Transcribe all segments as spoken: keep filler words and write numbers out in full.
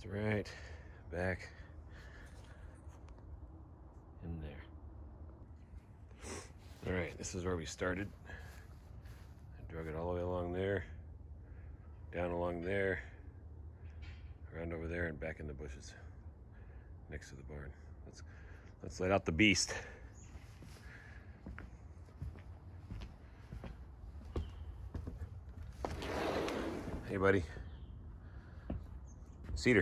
right back in there. All right, this is where we started. I drug it all the way along there, down along there, around over there, and back in the bushes next to the barn. Let's let's let out the beast. Hey, buddy. Cedar.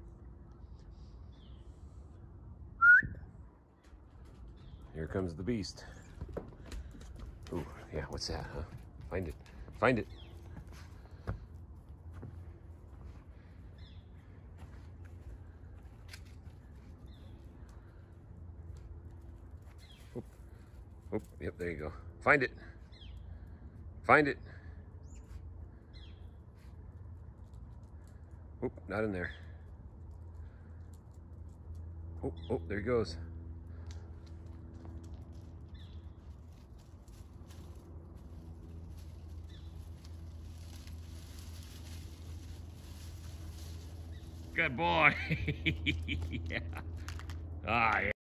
Here comes the beast. Ooh, yeah, what's that, huh? Find it. Find it. Oop. Oop, yep, there you go. Find it. Find it. Oop, not in there. Oh, oh, there he goes. Good boy. Yeah. Ah, yeah.